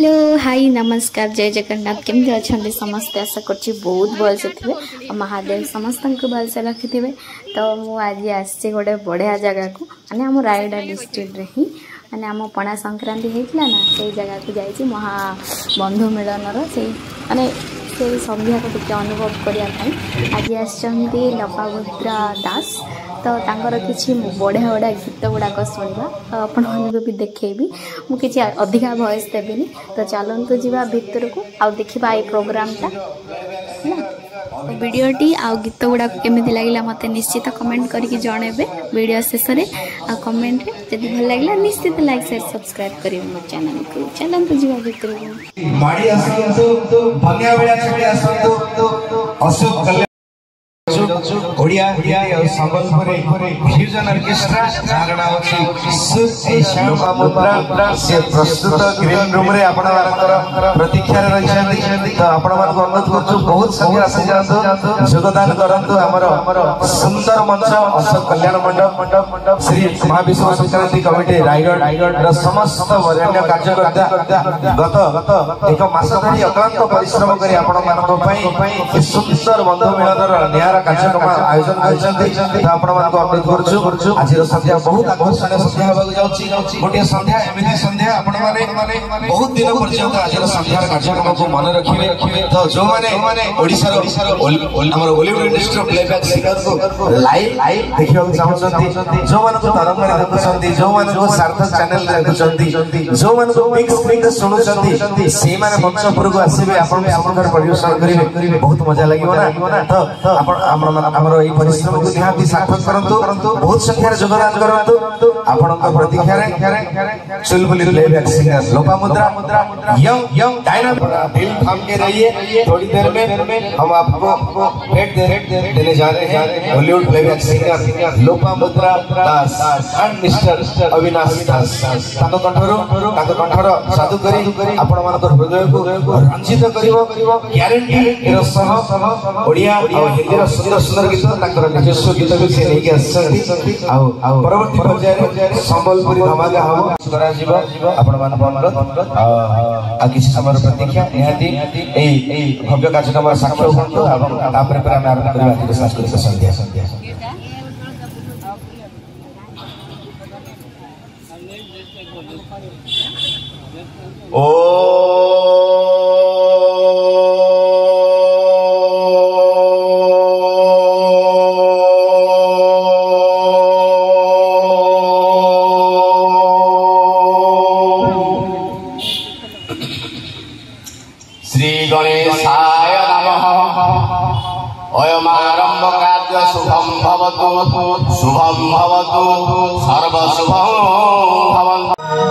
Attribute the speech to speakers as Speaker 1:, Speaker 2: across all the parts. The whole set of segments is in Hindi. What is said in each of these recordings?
Speaker 1: हेलो हाई नमस्कार जय जगन्नाथ केमती अच्छा समस्ते आशा कर बहुत भलसे थे महादेव समस्त को भलसे रखी थे। तो मुझे आज गोटे बढ़िया जगह को माने आम रायगड़ा डिस्ट्रिक्ट रे ही माने आम पणा संक्रांति होता ना से जगह को जाइए महाबंधु मिलन से माने से संध्या को टिके अनुभव करने आज आसचंदी लपाभद्रा दास तो तांकर किसी बढ़िया बढ़िया गीत गुड़ाक शुणा तो आपण भी देखेबी मुझे अधिका वॉइस देविनी। तो चलतु जा भितर को आउ देखा ये प्रोग्रामटा तो वीडियोटी आउ गीत गुड़ा केमी लगे मत निश्चित कमेंट करके जनइबे वीडियो शेष में आ कमेंट जब भल लगे निश्चित लाइक शेयर सब्सक्राइब करेंगे मो चैनल को। चलतु जा भितर
Speaker 2: ओडिया और संबलपुरी फ्यूजन ऑर्केस्ट्रा जागना लोपामुद्रा से प्रस्तुत ग्रीन रूम रे आपण मानकर प्रतीक्षा रे रहिसेंती। तो आपण मान अनुरोध करछु बहुत संख्या आसी जातो योगदान करंतु हमर सुंदर मंच अशोक कल्याण मंडप श्री महाविश्व संक्रांति कमिटी रायगढ़ समस्त वरेण्य कार्यकर्ता गत एक मास धरि अक्लांत परिश्रम करी आपण मानक पई सुंदर बंधु मिलनर न्यारा कार्यक्रम आयोजन करछन्ती। आपण मानक अनुरोध करछु आज संध्या बहुत आकर्षणीय संध्या होबा जाउची गोटे संध्या एमिति संध्या आपण माने बहुत दिन पर्यंत आज संध्या कार्यक्रम को मन रखिबे। तो जो माने ओडिसा हमर बॉलीवुड इंडस्ट्री प्लेबैक सिंगर को लाइव देखियो चाहछन्ती जो मानको तरंगरे देखछन्ती जो मानको सार्थक चैनल देखछन्ती जो मानको बिग स्क्रीन सुनुछन्ती से माने मंच पर को आसीबे आपण सुंदर परिवेशन करिवे बहुत मजा लागिवो ना। तो आपण हमर ई परिश्रम को निहाती सार्थक करंतु बहुत संख्या रे योगदान करंतु आपण को प्रतीक्षा रे चुलबुली playback singer Lopamudra young dynamic दिल थाम के रहिए। थोड़ी देर में हम आपको भेंट देने जा रहे हैं Bollywood playback singer Lopamudra Das and mister Avinash Das. ताको कंठर साधु करी आपण मानकर हृदय को रंजित करिवो ग्यारंटी एरो सह ओडिया और हिंदी रो सुंदर सुंदर गीत ताकर निजस्व गीत भी से लेके आछथि आ परवर्ती पर्याय रे संबलपुरी धमाका हो करा जीवा आपण मान अनुरोध आ किसी समय प्रतीक्षा निहाती एई भव्य कार्यक्रम साक्ष्य होंतु एवं तापर पर हम आरंभ करबा के सांस्कृतिक संध्या श्री गणेशाय नमः। अयमारंभ कार्य शुभम भवतु सर्व शुभम भवन्तु।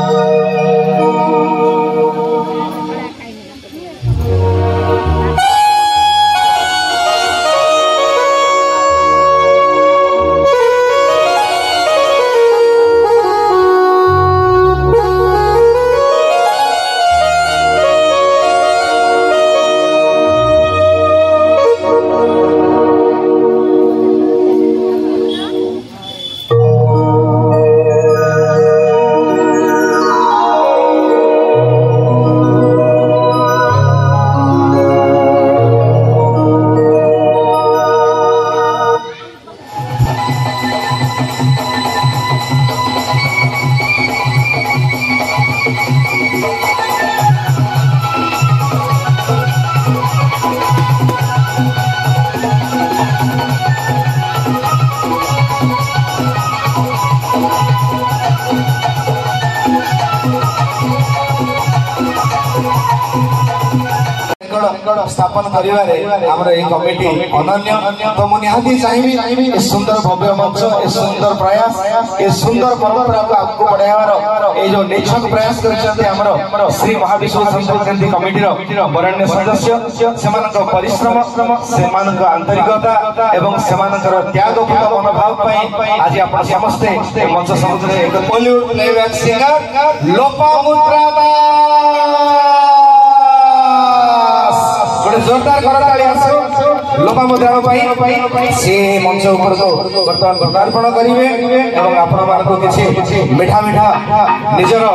Speaker 2: स्थापन करिवारे हमर ए कमिटी अनन्य। तो मु निहाती चाहिबी ए सुंदर भव्य मंच ए सुंदर प्रयास ए सुंदर परंपरा को आगु बढ़ावार ए जो निछक प्रयास करछन्ते हमर श्री महाविश्व संक्रांति कमिटी रो वरेण्य सदस्य सेमानक परिश्रम सेमानक आंतरिकता एवं सेमानकर त्यागपूर्ण मनोभाव पई आज आपण समस्त मंच समुद्र एक बॉलीवुड प्लेबैक सिंगर लोपामुद्रा दास जोरदार करताली आसो। लोपामुद्रा से मंच ऊपर को बर्तमान पदार्पण करेंगे और आपण मानक किसी मीठा मीठा निजर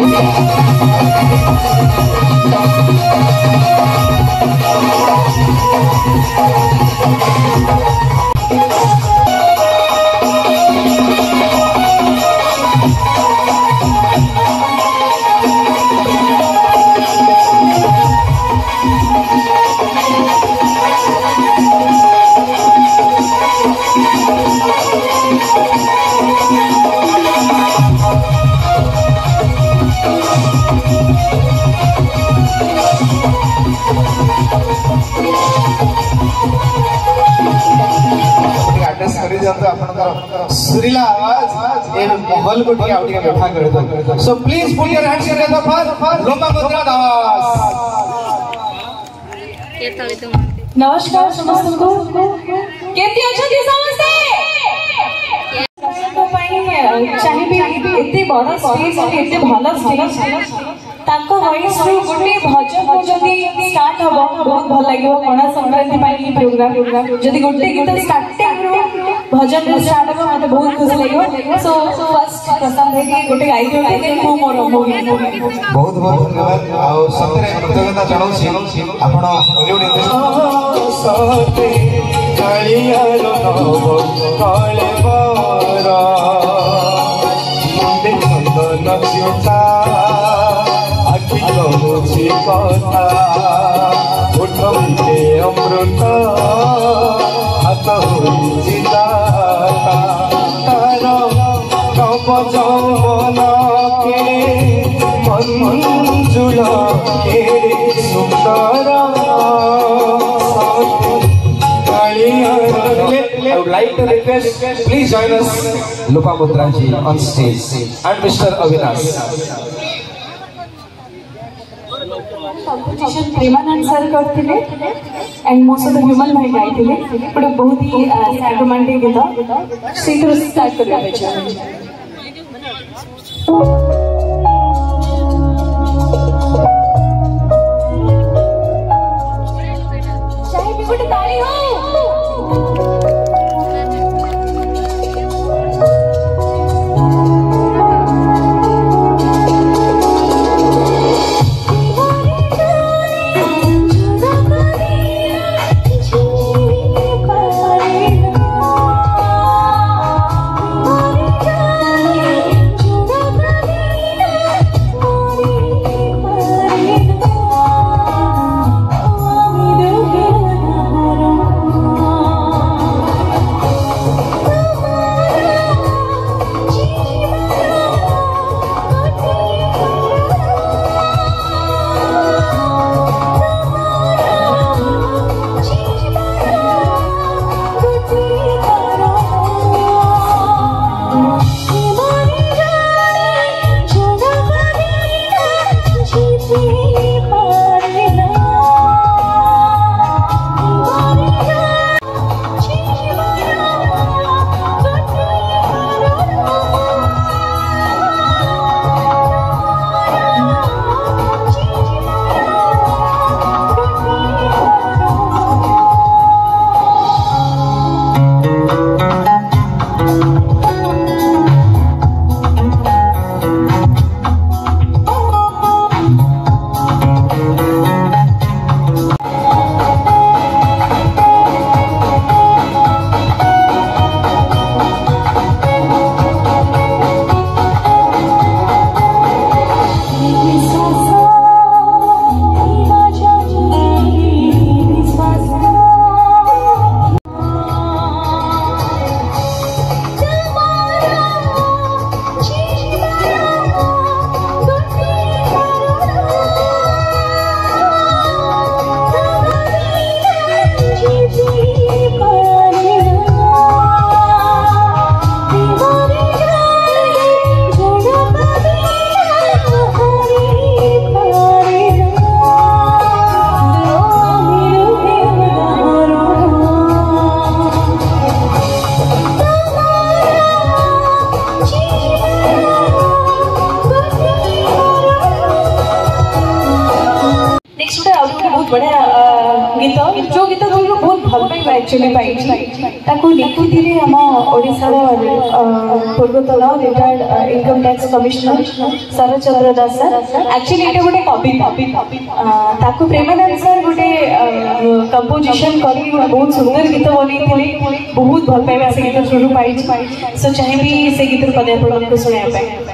Speaker 2: सुरीला आवाज ए माहौल को ठीक आउटिंग बैठा कर दो so please put your hands together for Lopamudra Das
Speaker 1: के तळे तुम
Speaker 3: नमस्कार समस्त को केती अछथि समस्ते को पई चाहिबी एते बड़ स्टेज एते भलो स्टेज ताको वॉइस रो गोटे भजन जदी स्टार्ट हबो बहुत भल लागियो पणा संक्रांति पाई प्रोग्राम जदी गोटे गीत स्टार्टिंग रो भजन रो स्टार्ट हबो मते बहुत खुशी लागियो सो फर्स्ट प्रसंग है कि गोटे गाई रो के मु मोर
Speaker 2: बहुत बहुत धन्यवाद आ सतरे कृतज्ञता जणाउछि आपण बॉलीवुड इंडस्ट्री कालिया रो नव काले बारा मुंडे चंदन चिता मुझे कथा उठे अमृत हाथ चिता तार कवच मन के मंजुल के सुंदर I would like to request, please join us, Lopamuद्रा ji on stage and Mr. Avinash.
Speaker 3: Composition Premanand sir करथिले and most of the human भाई गाइथिले बट बहुत ही सैड रोमांटिक गीत सीधे स्टार्ट करबे चाहे बिगुट ताली हो गीत बहुत भल पाइबा एक्चुअली ताको लिखिथिले हम ओडिसा पूर्वतन retired income tax commissioner Sharachandra Das sir actually एटा गोटे कविता ताको प्रेमानंद सर गोटे कंपोजिशन करी बहुत सुंदर गीत बनैथिले बहुत भल पाइबा से गीत शुरू पाई सो चाहिए से गीत पदे आपको सुनाया पाए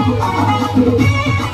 Speaker 3: Thank you.